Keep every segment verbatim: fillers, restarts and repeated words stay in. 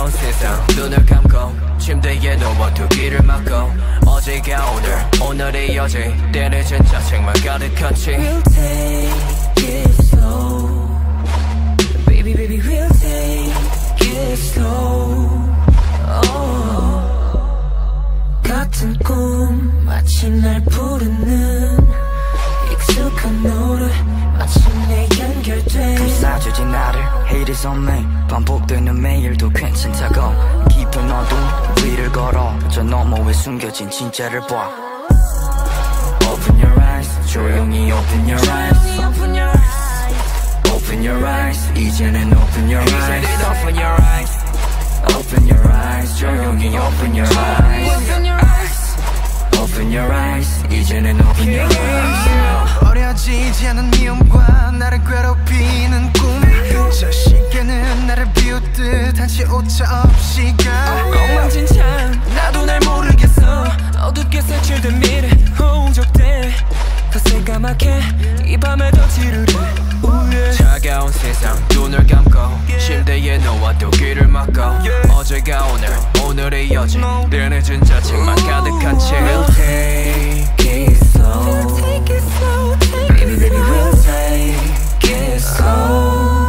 차가운 세상 눈을 감고 침대에 누워 두 귀를 막고 어제가 오늘 오늘이 어제 때늦은 짜증만 가득하지. We'll take it slow Baby baby we'll take it slow oh. 같은 꿈 마치 날 부르는 익숙한 노래 마침내 연결돼. 감싸주지 나를 Hate is on me 반복되는 매일도 괜찮다고 깊은 어둠 위를 걸어 저 너머에 숨겨진 진짜를 봐. Open your eyes 조용히 open your eyes Open your eyes Open your eyes 이제는 open your eyes 이제는 open your eyes Open your eyes 조용히 open your eyes Open your eyes Open your eyes 이제는 open your eyes. 어려지지 않은 미움과 나를 괴롭히는 꿈 저 시계는 나를 비웃듯 한치 오차 없이 가. 엉망진창 나도 날 모르겠어. 어둡게 색칠된 미래 홍적돼 더 새까맣게 이 밤에 더 지루해. 우예. 차가운 세상 눈을 감고 침대에 누워 두 귀를 막고 어제가 오늘 오늘이 어제 때늦은 짜증만 가득한 채. We'll take it slow Take it slow take Baby it baby slow we'll take it slow.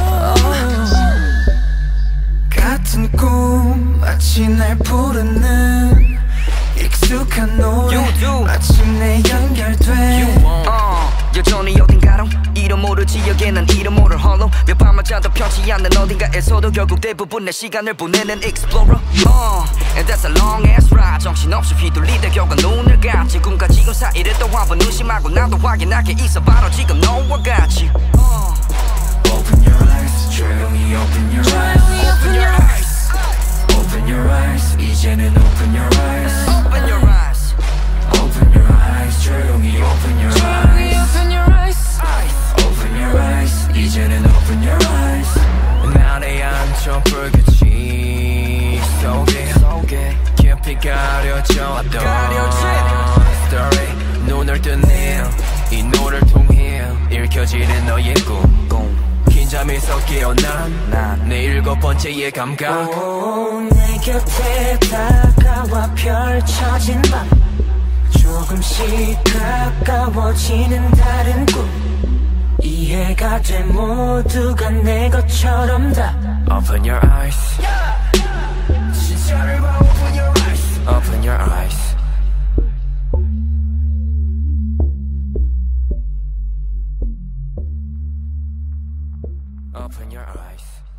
같은 꿈 마치 날 부르는 익숙한 노래 마침내 연결돼. 어, 여전히 어딘가로 이름 모르지 여기는 이름 모를 홀로 몇 밤을 자도 편치 않는 어딘가에서도 결국 대부분 내 시간을 보내는 explorer. uh, And that's a long ass ride 정신없이 휘둘리다 결국 눈을 감 지금과 지금 사이를 또 한 번 의심하고 나도 확인하게 있어 바로 지금 너와 같이. uh. Open your eyes 조용히 open your eyes Open your eyes Open your eyes 이제는 open your eyes Open your eyes Open your eyes 조용히 open your eyes Open your eyes Open your eyes 이제는 open your eyes. 날에 앉혀 불빛이 속에 깊이 가려져 있던 story 눈을 뜨네 이 노래를 통해 읽혀지는 너의 꿈. 긴 잠에서 깨어난 내 일곱 번째의 감각. 오, 내 곁에 다가와 펼쳐진 밤 조금씩 가까워지는 다른 꿈 이해가 돼 모두가 내 것처럼 다. Open your eyes 진짜를 봐. Open your eyes Open your eyes Open your eyes